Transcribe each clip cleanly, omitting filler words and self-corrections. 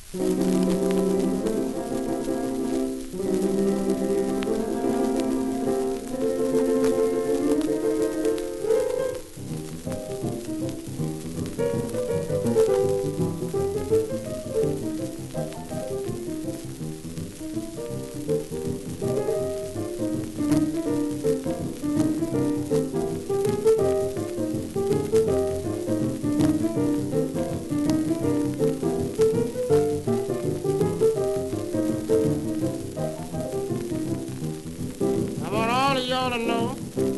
I want all of y'all to know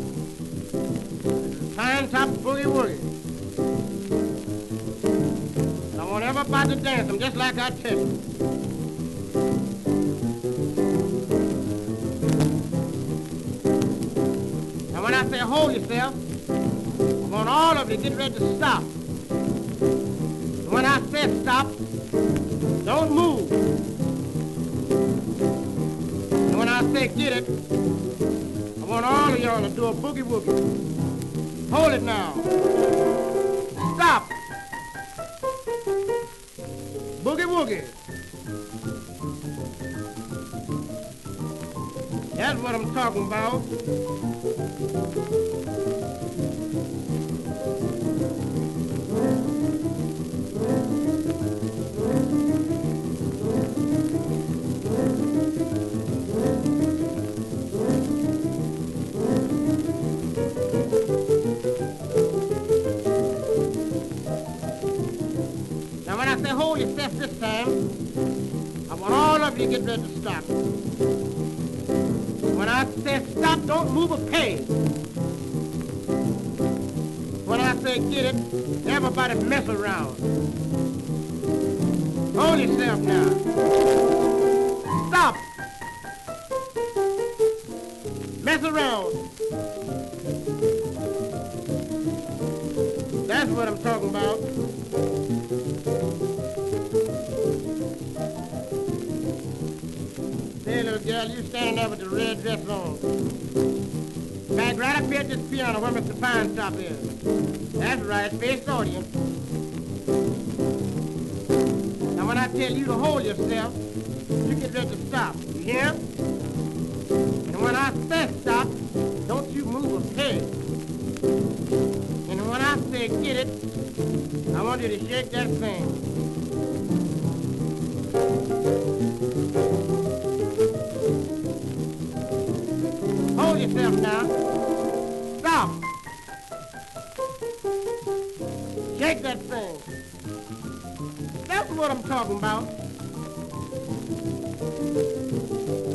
Pine Top Boogie Woogie. I want everybody to dance them just like I tell you. And when I say hold yourself, I want all of you to get ready to stop. And when I say stop, don't move. And when I say get it, I want all of y'all to do a boogie woogie. Hold it now. Stop. Boogie woogie. That's what I'm talking about. Now when I say hold yourself this time, I want all of you to get ready to stop. When I say stop, don't move a peg. When I say get it, everybody mess around. Hold yourself now. Stop. Mess around. That's what I'm talking about. Hey, little girl, you standing there with the red dress on. Back right up here at this piano where Mr. Pine Top is. That's right, face audience. Now when I tell you to hold yourself, you get ready to stop. You hear? And when I say stop, don't you move a peg. And when I say get it, I want you to shake that thing. Hold yourself now. Stop. Shake that thing. That's what I'm talking about.